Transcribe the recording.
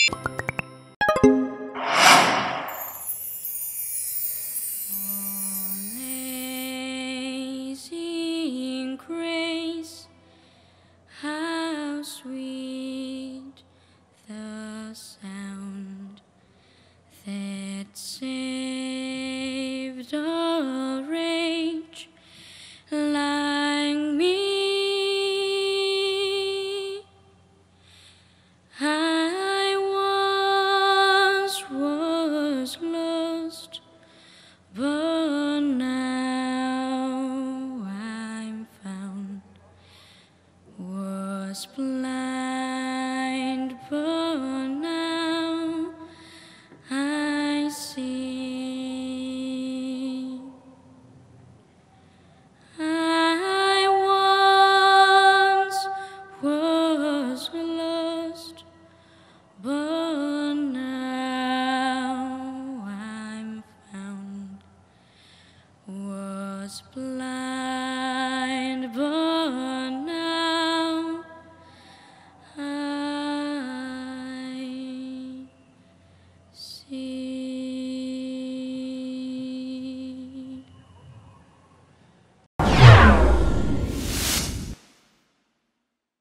Amazing grace, how sweet the sound that saved a wretch like me. I once was lost, but now I'm found. Was blind, but now I see. I once was lost, but now I'm found. Was blind.